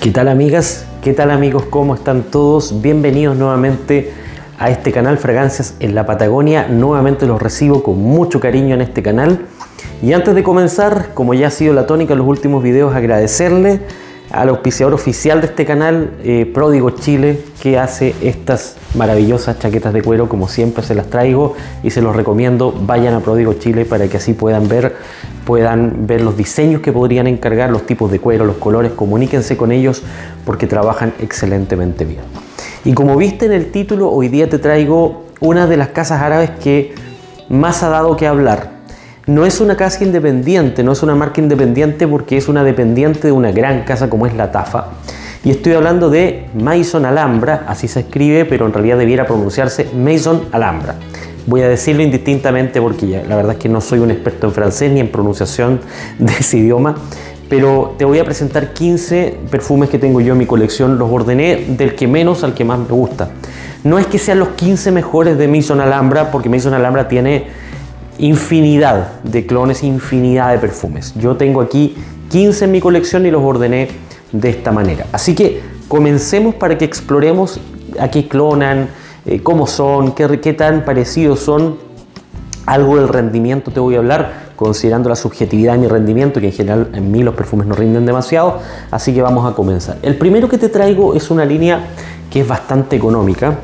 ¿Qué tal amigas? ¿Qué tal amigos? ¿Cómo están todos? Bienvenidos nuevamente a este canal Fragancias en la Patagonia. Nuevamente los recibo con mucho cariño en este canal. Y antes de comenzar, como ya ha sido la tónica en los últimos videos, agradecerle al auspiciador oficial de este canal, Pródigo Chile, que hace estas maravillosas chaquetas de cuero. Como siempre se las traigo y se los recomiendo. Vayan a Pródigo Chile para que así puedan ver los diseños que podrían encargar, los tipos de cuero, los colores. Comuníquense con ellos porque trabajan excelentemente bien. Y como viste en el título, hoy día te traigo una de las casas árabes que más ha dado que hablar. No es una casa independiente, no es una marca independiente porque es una dependiente de una gran casa como es la Tafa. Y estoy hablando de Maison Alhambra, así se escribe, pero en realidad debiera pronunciarse Maison Alhambra. Voy a decirlo indistintamente porque la verdad es que no soy un experto en francés ni en pronunciación de ese idioma, pero te voy a presentar 15 perfumes que tengo yo en mi colección. Los ordené del que menos al que más me gusta. No es que sean los 15 mejores de Maison Alhambra, porque Maison Alhambra tiene infinidad de clones, infinidad de perfumes. Yo tengo aquí 15 en mi colección y los ordené de esta manera. Así que comencemos para que exploremos a qué clonan, cómo son, qué tan parecidos son. Algo del rendimiento te voy a hablar, considerando la subjetividad de mi rendimiento, que en general en mí los perfumes no rinden demasiado. Así que vamos a comenzar. El primero que te traigo es una línea que es bastante económica,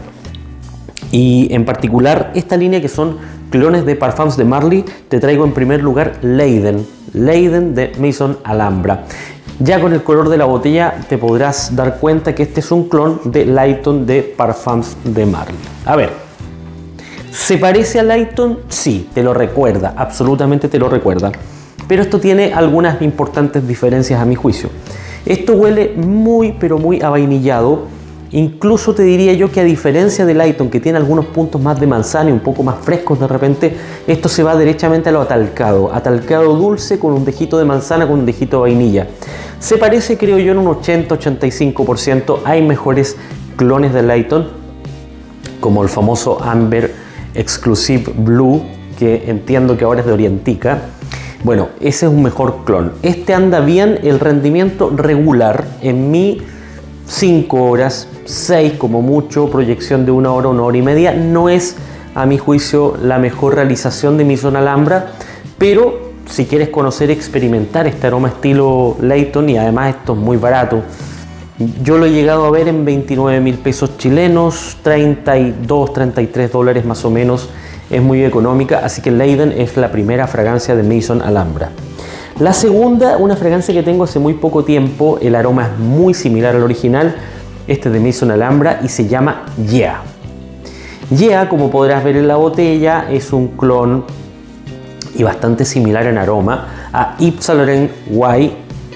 y en particular esta línea que son clones de Parfums de Marly. Te traigo en primer lugar Leiden de Maison Alhambra. Ya con el color de la botella te podrás dar cuenta que este es un clon de Layton de Parfums de Marly. A ver, ¿se parece a Layton? Sí, te lo recuerda, absolutamente te lo recuerda. Pero esto tiene algunas importantes diferencias a mi juicio. Esto huele muy, pero muy avainillado. Incluso te diría yo que a diferencia de Layton, que tiene algunos puntos más de manzana y un poco más frescos de repente, esto se va derechamente a lo atalcado dulce con un dejito de manzana, con un dejito de vainilla. Se parece, creo yo, en un 80-85%. Hay mejores clones de Layton, como el famoso Amber Exclusive Blue, que entiendo que ahora es de Orientica. Bueno, ese es un mejor clon. Este anda bien, el rendimiento regular. En mi 5 horas, 6 como mucho, proyección de 1 hora y media. No es, a mi juicio, la mejor realización de Maison Alhambra, pero si quieres conocer, experimentar este aroma estilo Layton, y además esto es muy barato. Yo lo he llegado a ver en 29.000 pesos chilenos, 32, 33 dólares más o menos. Es muy económica, así que Leiden es la primera fragancia de Maison Alhambra. La segunda, una fragancia que tengo hace muy poco tiempo. El aroma es muy similar al original. Este es de Maison Alhambra y se llama Yeah. Yeah, como podrás ver en la botella, es un clon y bastante similar en aroma a Yves Saint Laurent White,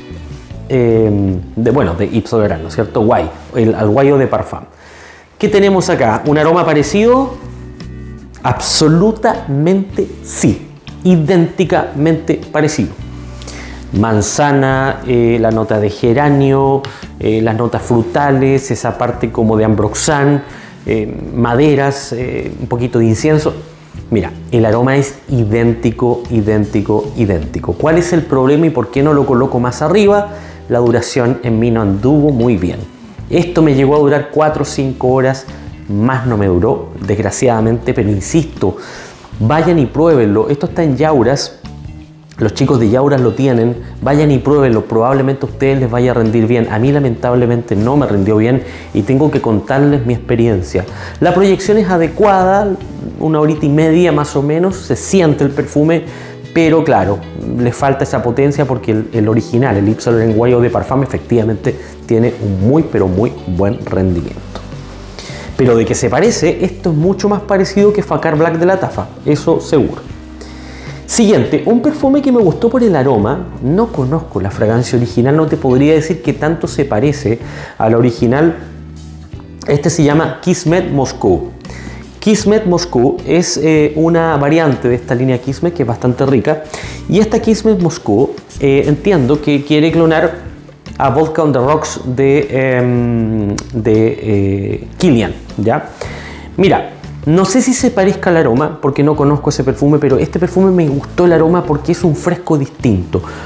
de Yves Saint Laurent, ¿no es cierto? White, al guayo de Parfum. ¿Qué tenemos acá? ¿Un aroma parecido? Absolutamente sí, idénticamente parecido. Manzana, la nota de geranio, las notas frutales, esa parte como de ambroxan, maderas, un poquito de incienso. Mira, el aroma es idéntico. ¿Cuál es el problema y por qué no lo coloco más arriba? La duración en mí no anduvo muy bien. Esto me llegó a durar 4 o 5 horas, más no me duró, desgraciadamente, pero insisto, vayan y pruébenlo. Esto está en Yauras. Los chicos de Yauras lo tienen, vayan y pruébenlo, probablemente a ustedes les vaya a rendir bien. A mí lamentablemente no me rindió bien y tengo que contarles mi experiencia. La proyección es adecuada, 1 horita y media más o menos, se siente el perfume, pero claro, le falta esa potencia porque el original, el Yves Saint Laurent Guayo de Parfum, efectivamente tiene un muy, pero muy buen rendimiento. Pero de que se parece, esto es mucho más parecido que Facar Black de la Tafa, eso seguro. Siguiente, un perfume que me gustó por el aroma. No conozco la fragancia original, no te podría decir que tanto se parece a la original. Este se llama Kismet Moscou. Kismet Moscou es una variante de esta línea Kismet que es bastante rica. Y esta Kismet Moscou entiendo que quiere clonar a Vodka on the Rocks de Kilian, ¿ya? Mira, no sé si se parezca al aroma, porque no conozco ese perfume, pero este perfume me gustó el aroma porque es un fresco distinto.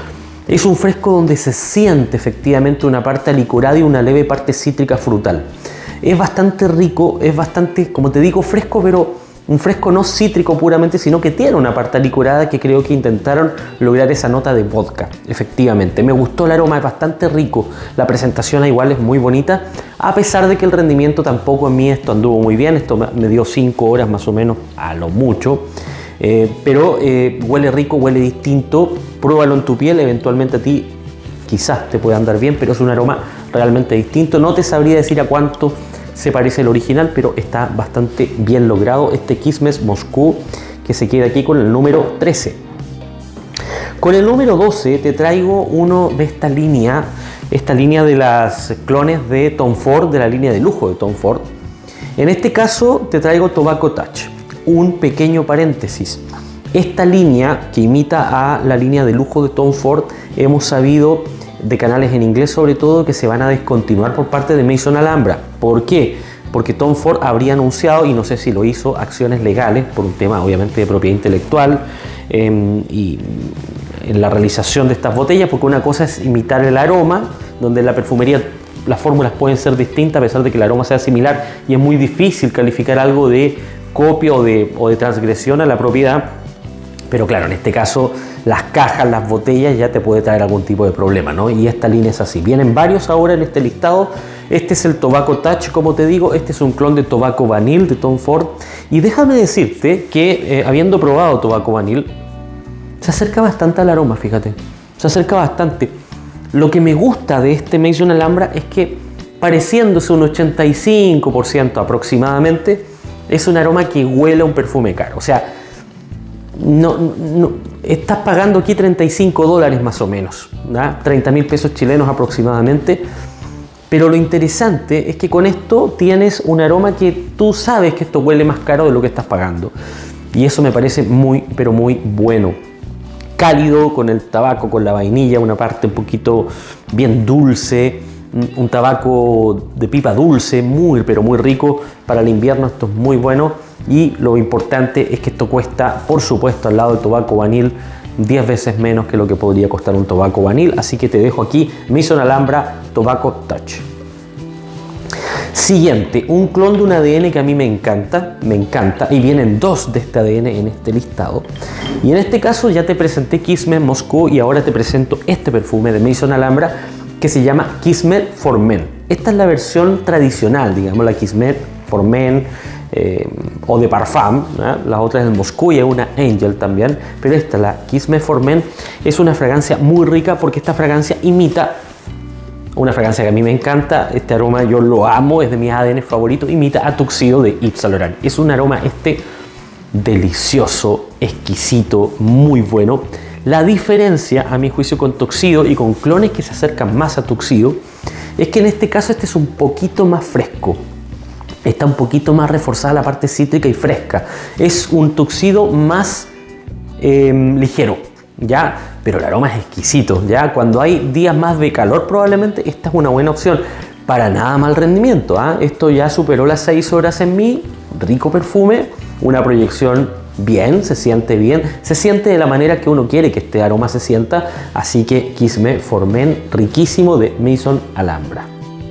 Es un fresco donde se siente efectivamente una parte alicorada y una leve parte cítrica frutal. Es bastante rico, es bastante, como te digo, fresco, pero un fresco no cítrico puramente, sino que tiene una parte alicorada que creo que intentaron lograr esa nota de vodka. Efectivamente, me gustó el aroma, es bastante rico. La presentación igual es muy bonita, a pesar de que el rendimiento tampoco en mí esto anduvo muy bien. Esto me dio 5 horas más o menos, a lo mucho. Pero huele rico, huele distinto. Pruébalo en tu piel, eventualmente a ti quizás te pueda andar bien, pero es un aroma realmente distinto. No te sabría decir a cuánto se parece el original, pero está bastante bien logrado este Kismet Moscú, que se queda aquí con el número 13. Con el número 12 te traigo uno de esta línea de las clones de Tom Ford, de la línea de lujo de Tom Ford. En este caso te traigo Tobacco Touch. Un pequeño paréntesis. Esta línea, que imita a la línea de lujo de Tom Ford, hemos sabido de canales en inglés sobre todo que se van a descontinuar por parte de Maison Alhambra. ¿Por qué? Porque Tom Ford habría anunciado, y no sé si lo hizo, acciones legales por un tema obviamente de propiedad intelectual y en la realización de estas botellas, porque una cosa es imitar el aroma, donde en la perfumería las fórmulas pueden ser distintas a pesar de que el aroma sea similar, y es muy difícil calificar algo de copia o de transgresión a la propiedad. Pero claro, en este caso las cajas, las botellas ya te puede traer algún tipo de problema, ¿no? Y esta línea es así. Vienen varios ahora en este listado. Este es el Tobacco Touch, como te digo. Este es un clon de Tobacco Vanille de Tom Ford. Y déjame decirte que habiendo probado Tobacco Vanille, se acerca bastante al aroma, fíjate. Se acerca bastante. Lo que me gusta de este Maison Alhambra es que, pareciéndose un 85% aproximadamente, es un aroma que huele a un perfume caro. O sea, no, estás pagando aquí $35 más o menos, ¿no? 30.000 pesos chilenos aproximadamente. Pero lo interesante es que con esto tienes un aroma que tú sabes que esto huele más caro de lo que estás pagando. Y eso me parece muy, pero muy bueno. Cálido, con el tabaco, con la vainilla, una parte un poquito bien dulce. Un tabaco de pipa dulce, muy, pero muy rico. Para el invierno esto es muy bueno. Y lo importante es que esto cuesta, por supuesto, al lado del Tobacco Vanille, 10 veces menos que lo que podría costar un Tobacco Vanille. Así que te dejo aquí Maison Alhambra Tobacco Touch. Siguiente, un clon de un ADN que a mí me encanta, y vienen dos de este ADN en este listado. Y en este caso ya te presenté Kismet Moscú y ahora te presento este perfume de Maison Alhambra que se llama Kismet for Men. Esta es la versión tradicional, digamos, la Kismet for Men o de Parfum, ¿eh? La otra es el Moscú y es una Angel también, pero esta, la Kismet for Men, es una fragancia muy rica porque esta fragancia imita una fragancia que a mí me encanta. Este aroma yo lo amo, es de mis ADN favoritos, imita a Tuxedo de Yves Saint Laurent. Es un aroma delicioso, exquisito, muy bueno. La diferencia, a mi juicio, con Tuxedo y con clones que se acercan más a Tuxedo, es que en este caso este es un poquito más fresco. Está un poquito más reforzada la parte cítrica y fresca. Es un Tuxedo más ligero, ¿ya? Pero el aroma es exquisito, ¿ya? Cuando hay días más de calor probablemente esta es una buena opción. Para nada mal rendimiento, ¿eh? Esto ya superó las 6 horas en mí. Rico perfume, una proyección bien, se siente de la manera que uno quiere que este aroma se sienta. Así que Kismet for Men, riquísimo, de Maison Alhambra.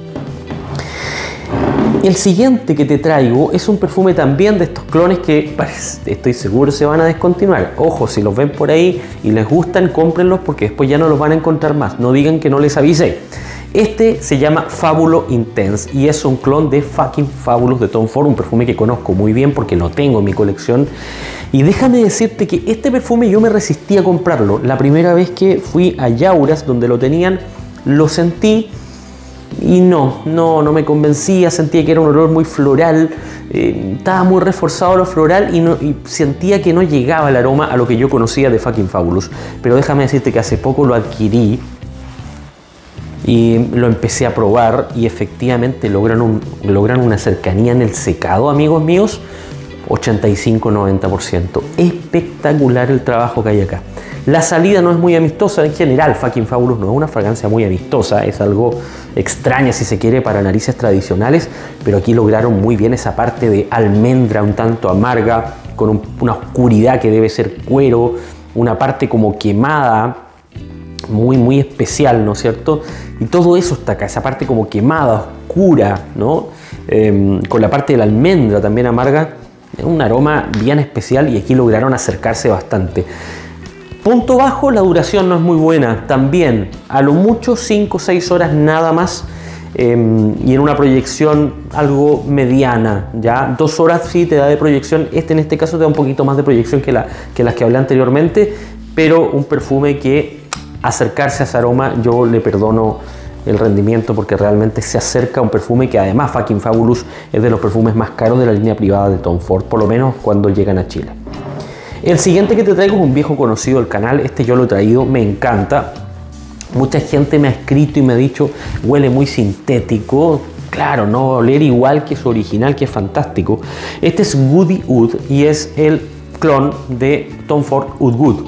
El siguiente que te traigo es un perfume también de estos clones que estoy seguro se van a descontinuar. Ojo, si los ven por ahí y les gustan, cómprenlos porque después ya no los van a encontrar más. No digan que no les avisé. Este se llama Fabulo Intense y es un clon de fucking Fabulous de Tom Ford, un perfume que conozco muy bien porque lo tengo en mi colección. Y déjame decirte que este perfume yo me resistí a comprarlo. La primera vez que fui a Yauras, donde lo tenían, lo sentí y no me convencía. Sentía que era un olor muy floral, estaba muy reforzado lo floral y sentía que no llegaba el aroma a lo que yo conocía de fucking Fabulous. Pero déjame decirte que hace poco lo adquirí y lo empecé a probar y efectivamente logran una cercanía en el secado, amigos míos, 85-90%. Espectacular el trabajo que hay acá. La salida no es muy amistosa en general. Fucking Fabulous no es una fragancia muy amistosa, es algo extraña si se quiere para narices tradicionales, pero aquí lograron muy bien esa parte de almendra un tanto amarga, con una oscuridad que debe ser cuero, una parte como quemada, muy especial, ¿no es cierto? Y todo eso está acá, esa parte como quemada, oscura, ¿no? Con la parte de la almendra también amarga, un aroma bien especial y aquí lograron acercarse bastante. Punto bajo, la duración no es muy buena, también a lo mucho 5 o 6 horas nada más, y en una proyección algo mediana, ya 2 horas sí te da de proyección, en este caso te da un poquito más de proyección que las que hablé anteriormente, pero un perfume que acercarse a ese aroma yo le perdono el rendimiento porque realmente se acerca a un perfume que además Fucking Fabulous es de los perfumes más caros de la línea privada de Tom Ford, por lo menos cuando llegan a Chile. El siguiente que te traigo es un viejo conocido del canal, este yo lo he traído, me encanta. Mucha gente me ha escrito y me ha dicho, huele muy sintético. Claro, no va a oler igual que su original, que es fantástico. Este es Woody Oud y es el clon de Tom Ford Oud Good.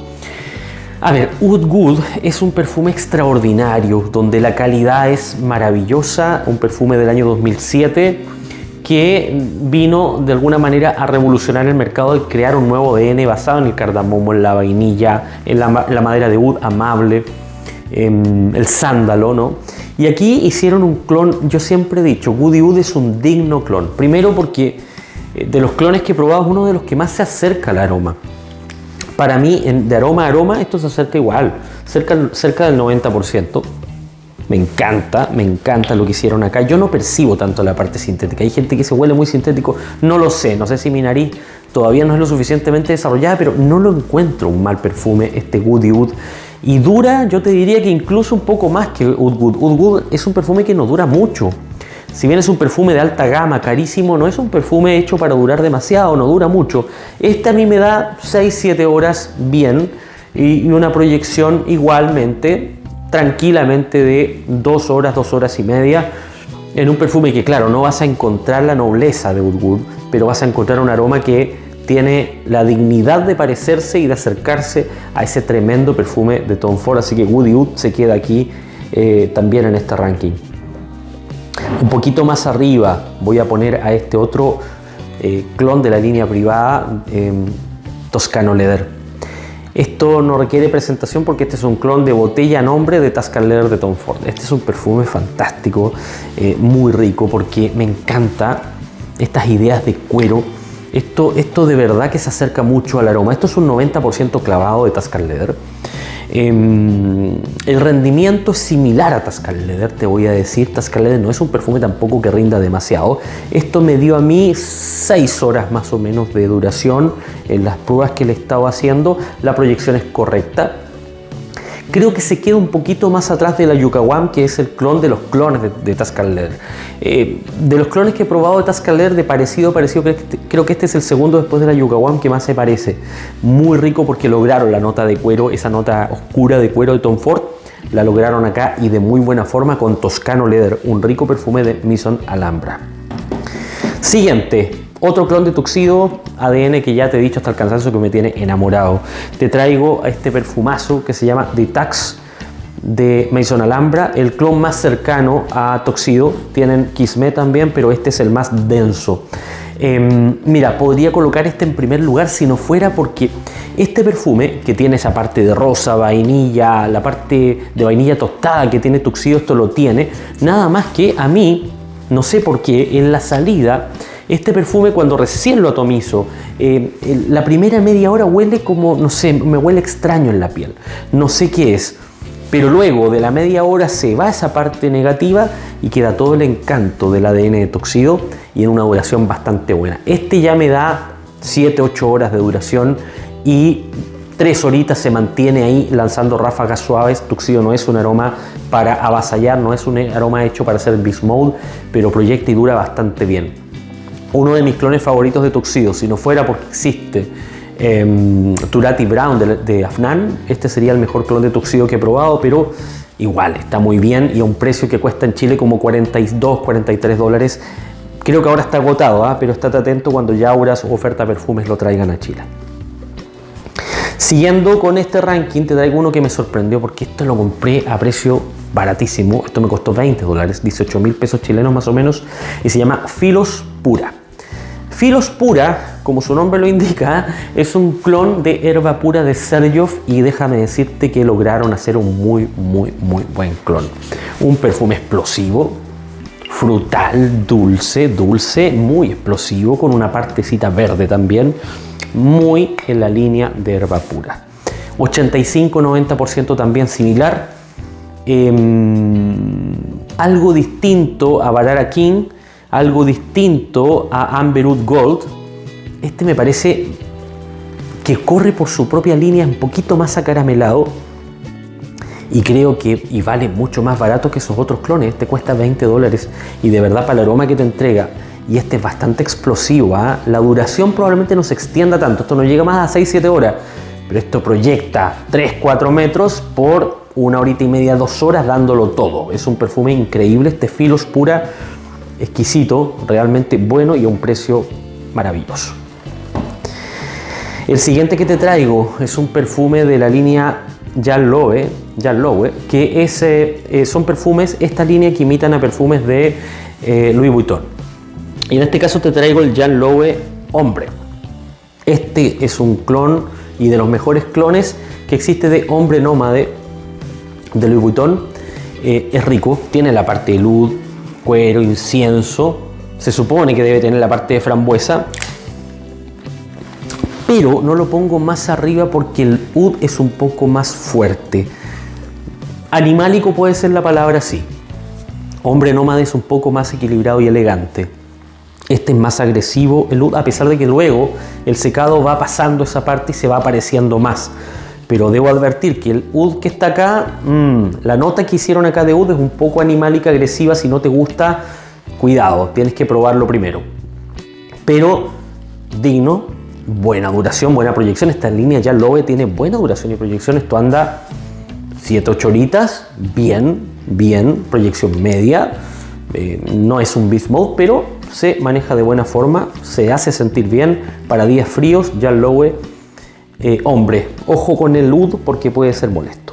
A ver, Oud Good es un perfume extraordinario, donde la calidad es maravillosa, un perfume del año 2007 que vino de alguna manera a revolucionar el mercado y crear un nuevo ADN basado en el cardamomo, en la vainilla, en la madera de oud amable, el sándalo, ¿no? Y aquí hicieron un clon. Yo siempre he dicho, Woody Oud es un digno clon. Primero porque de los clones que he probado es uno de los que más se acerca al aroma. Para mí, de aroma a aroma, esto se acerca igual, cerca del 90%. Me encanta lo que hicieron acá. Yo no percibo tanto la parte sintética. Hay gente que se huele muy sintético, no lo sé. No sé si mi nariz todavía no es lo suficientemente desarrollada, pero no lo encuentro un mal perfume, este Woody Oud. Y dura, yo te diría que incluso un poco más que Oud Good. Oud Good es un perfume que no dura mucho. Si bien es un perfume de alta gama, carísimo, no es un perfume hecho para durar demasiado, no dura mucho. Este a mí me da 6-7 horas bien y una proyección igualmente, tranquilamente de 2 horas y media, en un perfume que claro, no vas a encontrar la nobleza de Oud Good, pero vas a encontrar un aroma que tiene la dignidad de parecerse y de acercarse a ese tremendo perfume de Tom Ford, así que Woody Oud se queda aquí también en este ranking. Un poquito más arriba voy a poner a este otro clon de la línea privada, Toscano Leather. Esto no requiere presentación porque este es un clon de botella a nombre de Tuscan Leather de Tom Ford. Este es un perfume fantástico, muy rico, porque me encanta estas ideas de cuero. Esto de verdad que se acerca mucho al aroma. Esto es un 90% clavado de Tuscan Leather. El rendimiento es similar a Tuscan Leather, te voy a decir. Tuscan Leather no es un perfume tampoco que rinda demasiado. Esto me dio a mí 6 horas más o menos de duración en las pruebas que le he estado haciendo. La proyección es correcta. Creo que se queda un poquito más atrás de la Yucca One, que es el clon de los clones de Tuscan Leather. De los clones que he probado de Tuscan Leather, de parecido, creo que este es el segundo después de la Yucca One que más se parece. Muy rico porque lograron la nota de cuero, esa nota oscura de cuero de Tom Ford, la lograron acá y de muy buena forma con Toscano Leather, un rico perfume de Maison Alhambra. Siguiente. Otro clon de Tuxedo, ADN, que ya te he dicho hasta el cansancio que me tiene enamorado. Te traigo a este perfumazo que se llama The Tux de Maison Alhambra, el clon más cercano a Tuxedo. Tienen Kismet también, pero este es el más denso. Mira, podría colocar este en primer lugar si no fuera porque este perfume, que tiene esa parte de rosa, vainilla, la parte de vainilla tostada que tiene Tuxedo, esto lo tiene. Nada más que a mí, no sé por qué, en la salida, este perfume cuando recién lo atomizo, la primera media hora huele como, no sé, me huele extraño en la piel. No sé qué es, pero luego de la media hora se va esa parte negativa y queda todo el encanto del ADN de Tuxedo y en una duración bastante buena. Este ya me da 7-8 horas de duración y 3 horitas se mantiene ahí lanzando ráfagas suaves. Tuxedo no es un aroma para avasallar, no es un aroma hecho para hacer beast mode, pero proyecta y dura bastante bien. Uno de mis clones favoritos de Tuxedo, si no fuera porque existe Turati Brown de Afnan, este sería el mejor clon de Tuxedo que he probado, pero igual está muy bien y a un precio que cuesta en Chile como 42-43 dólares. Creo que ahora está agotado, pero estate atento cuando Yauras o Oferta Perfumes lo traigan a Chile. Siguiendo con este ranking, te traigo uno que me sorprendió porque esto lo compré a precio baratísimo. Esto me costó 20 dólares, 18.000 pesos chilenos más o menos, y se llama Philos Pura. Philos Pura, como su nombre lo indica, es un clon de Herba Pura de Serjoff y déjame decirte que lograron hacer un muy buen clon. Un perfume explosivo, frutal, dulce, muy explosivo, con una partecita verde también, muy en la línea de Herba Pura. 85-90% también similar, algo distinto a Barara King, algo distinto a Amberwood Gold. Este me parece que corre por su propia línea, un poquito más acaramelado, y creo que vale mucho más barato que esos otros clones. Este cuesta $20 y de verdad para el aroma que te entrega, y este es bastante explosivo, ¿eh? La duración probablemente no se extienda tanto, esto no llega más a 6-7 horas, pero esto proyecta 3-4 metros por 1 horita y media, 2 horas dándolo todo. Es un perfume increíble, este Philos Pura, exquisito, realmente bueno y a un precio maravilloso. El siguiente que te traigo es un perfume de la línea Jean Loewe, que son perfumes, esta línea que imitan a perfumes de Louis Vuitton. Y en este caso te traigo el Jean Loewe Hombre. Este es un clon y de los mejores clones que existe de Hombre Nómade de Louis Vuitton. Es rico, tiene la parte de oud, cuero, incienso, se supone que debe tener la parte de frambuesa, pero no lo pongo más arriba porque el oud es un poco más fuerte. Animálico puede ser la palabra, sí. Hombre Nómade es un poco más equilibrado y elegante. Este es más agresivo, el oud, a pesar de que luego el secado va pasando esa parte y se va apareciendo más. Pero debo advertir que el oud que está acá, la nota que hicieron acá de oud es un poco animálica, agresiva. Si no te gusta, cuidado, tienes que probarlo primero. Pero digno, buena duración, buena proyección. Esta línea Jean Loewe tiene buena duración y proyección. Esto anda 7-8 horitas, bien, proyección media. No es un beast mode, pero se maneja de buena forma, se hace sentir bien para días fríos. Jean Loewe Hombre, ojo con el oud porque puede ser molesto.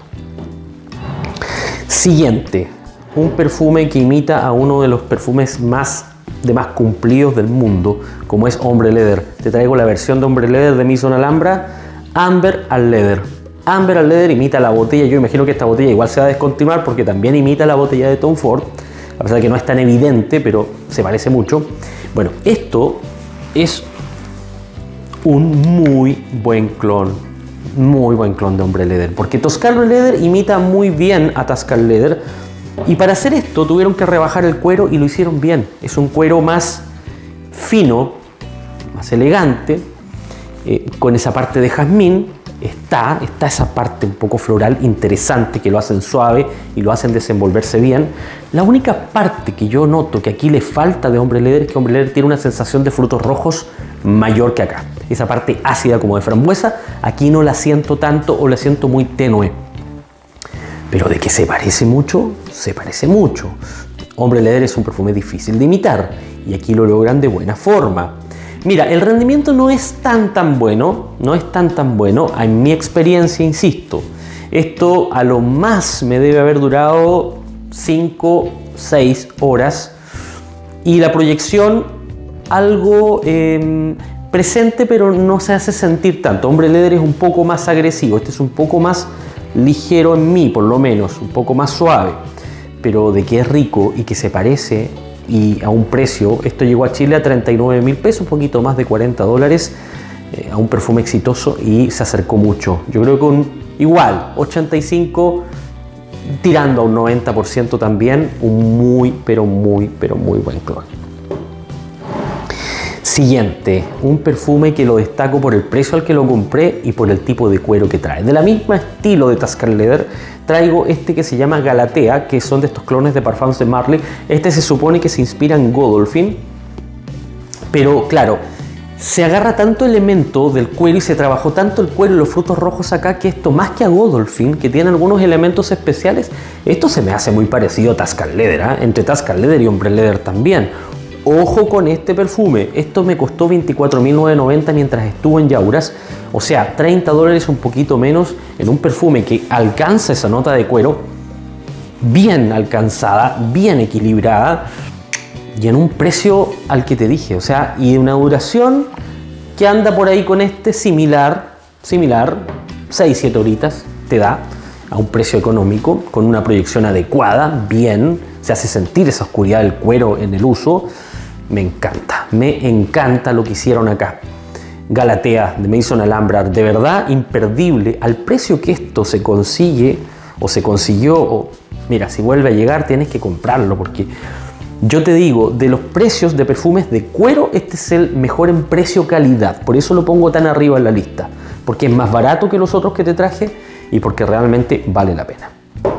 Siguiente, un perfume que imita a uno de los perfumes más cumplidos del mundo, como es Ombre Leather. Te traigo la versión de Ombre Leather de Maison Alhambra, Amber al Leather. Amber al Leather imita la botella, yo imagino que esta botella igual se va a descontinuar porque también imita la botella de Tom Ford, a pesar de que no es tan evidente, pero se parece mucho. Bueno, esto es un muy buen clon de Ombre Leather, porque Toscano Leather imita muy bien a Tascal Leather, y para hacer esto tuvieron que rebajar el cuero y lo hicieron bien. Es un cuero más fino, más elegante, con esa parte de jazmín. Está esa parte un poco floral interesante que lo hacen suave y lo hacen desenvolverse bien. La única parte que yo noto que aquí le falta de Ombre Leather es que Ombre Leather tiene una sensación de frutos rojos mayor que acá. Esa parte ácida como de frambuesa, aquí no la siento tanto o la siento muy tenue. Pero de que se parece mucho, se parece mucho. Ombre Leather es un perfume difícil de imitar y aquí lo logran de buena forma. Mira, el rendimiento no es tan bueno, en mi experiencia, insisto. Esto a lo más me debe haber durado 5-6 horas y la proyección algo presente, pero no se hace sentir tanto. Ombre Leather es un poco más agresivo, este es un poco más ligero en mí, por lo menos, un poco más suave, pero de que es rico y que se parece y a un precio, esto llegó a Chile a 39.000 pesos, un poquito más de $40, a un perfume exitoso y se acercó mucho. Yo creo que igual, 85 tirando a un 90% también, un muy buen clon. Siguiente, un perfume que lo destaco por el precio al que lo compré y por el tipo de cuero que trae. De la misma estilo de Tascal Leather, traigo este que se llama Galatea, que son de estos clones de Parfums de Marley. Este se supone que se inspira en Godolphin, pero claro, se agarra tanto elemento del cuero y se trabajó tanto el cuero y los frutos rojos acá, que esto más que a Godolphin, que tiene algunos elementos especiales, esto se me hace muy parecido a Tascal Leather, ¿eh? Entre Tascal Leather y Ombre Leather también. Ojo con este perfume, esto me costó $24.990 mientras estuvo en Yauras, o sea, $30 un poquito menos en un perfume que alcanza esa nota de cuero bien alcanzada, bien equilibrada, y en un precio al que te dije, o sea, y una duración que anda por ahí con este similar, 6-7 horitas te da a un precio económico, con una proyección adecuada, bien, se hace sentir esa oscuridad del cuero en el uso. Me encanta lo que hicieron acá. Galatea de Maison Alhambra, de verdad imperdible, al precio que esto se consigue o se consiguió, o mira, si vuelve a llegar tienes que comprarlo, porque yo te digo, de los precios de perfumes de cuero, este es el mejor en precio-calidad, por eso lo pongo tan arriba en la lista, porque es más barato que los otros que te traje y porque realmente vale la pena.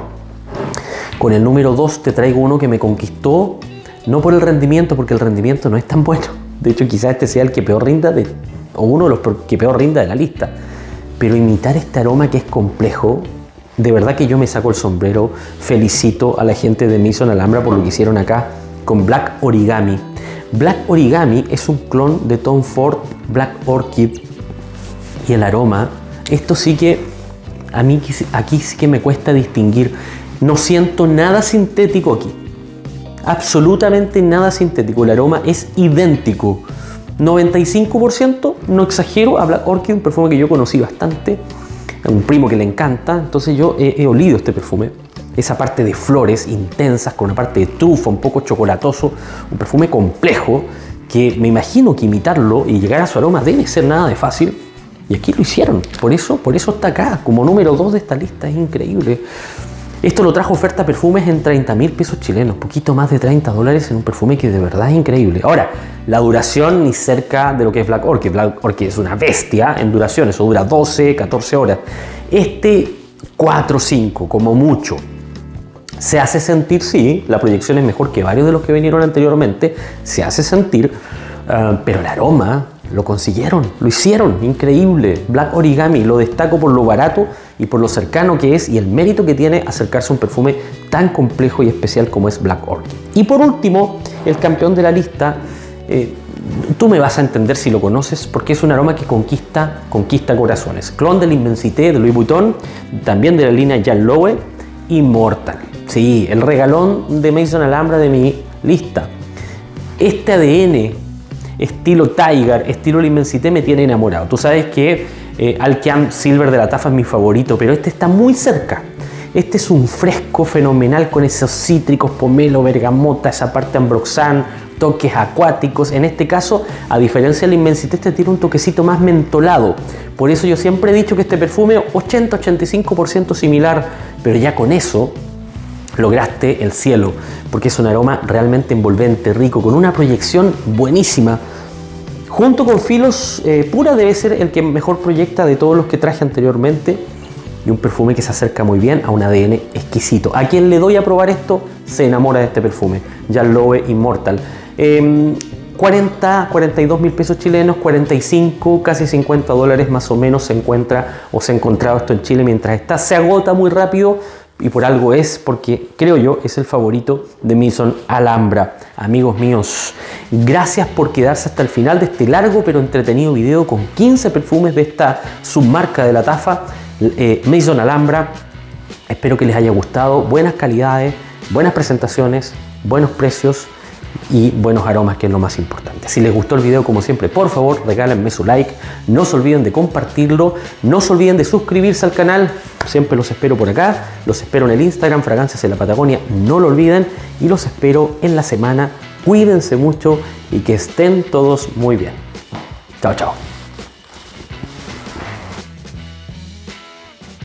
Con el número 2 te traigo uno que me conquistó, no por el rendimiento, porque el rendimiento no es tan bueno, de hecho quizás este sea el que peor rinda o uno de los que peor rinda de la lista, pero imitar este aroma que es complejo, de verdad que yo me saco el sombrero. Felicito a la gente de Maison Alhambra por lo que hicieron acá con Black Origami. Black Origami es un clon de Tom Ford Black Orchid, y el aroma, esto sí que a mí aquí sí que me cuesta distinguir. No siento nada sintético aquí, absolutamente nada sintético. El aroma es idéntico, 95%, no exagero, a Black Orchid, un perfume que yo conocí bastante, a un primo que le encanta. Entonces yo he olido este perfume, esa parte de flores intensas con una parte de trufa, un poco chocolatoso, un perfume complejo que me imagino que imitarlo y llegar a su aroma debe ser nada de fácil, y aquí lo hicieron. Por eso está acá como número 2 de esta lista. Es increíble. Esto lo trajo Oferta Perfumes en 30.000 pesos chilenos, poquito más de $30 en un perfume que de verdad es increíble. Ahora, la duración ni cerca de lo que es Black Orchid. Black Orchid es una bestia en duración, eso dura 12, 14 horas. Este 4, 5 como mucho. Se hace sentir, sí, la proyección es mejor que varios de los que vinieron anteriormente, se hace sentir, pero el aroma lo consiguieron, lo hicieron, increíble. Black Origami lo destaco por lo barato y por lo cercano que es y el mérito que tiene acercarse a un perfume tan complejo y especial como es Black Orchid. Y por último, el campeón de la lista, tú me vas a entender si lo conoces, porque es un aroma que conquista corazones. Clon de l'Immensité de Louis Vuitton, también de la línea Jean Lowe, Immortal. Sí, el regalón de Maison Alhambra de mi lista. Este ADN estilo Tiger, estilo l'Immensité me tiene enamorado. Tú sabes que Alchiam Silver de la Tafa es mi favorito, pero este está muy cerca. Este es un fresco fenomenal con esos cítricos, pomelo, bergamota, esa parte ambroxan, toques acuáticos. En este caso, a diferencia de l'Immensité, este tiene un toquecito más mentolado. Por eso yo siempre he dicho que este perfume 80-85% similar, pero ya con eso lograste el cielo, porque es un aroma realmente envolvente, rico, con una proyección buenísima. Junto con Filos Pura debe ser el que mejor proyecta de todos los que traje anteriormente, y un perfume que se acerca muy bien a un ADN exquisito. A quien le doy a probar esto se enamora de este perfume, Jean Lowe Immortal. 42.000 pesos chilenos, 45, casi $50 más o menos se encuentra o se ha encontrado esto en Chile mientras está. Se agota muy rápido y por algo es, porque creo yo es el favorito de Maison Alhambra. Amigos míos, gracias por quedarse hasta el final de este largo pero entretenido video con 15 perfumes de esta submarca de la Tafa, Maison Alhambra. Espero que les haya gustado. Buenas calidades, buenas presentaciones, buenos precios y buenos aromas, que es lo más importante. Si les gustó el video, como siempre, por favor regálenme su like, no se olviden de compartirlo, no se olviden de suscribirse al canal. Siempre los espero por acá, los espero en el Instagram Fragancias en la Patagonia, no lo olviden, y los espero en la semana. Cuídense mucho y que estén todos muy bien. Chao, chao.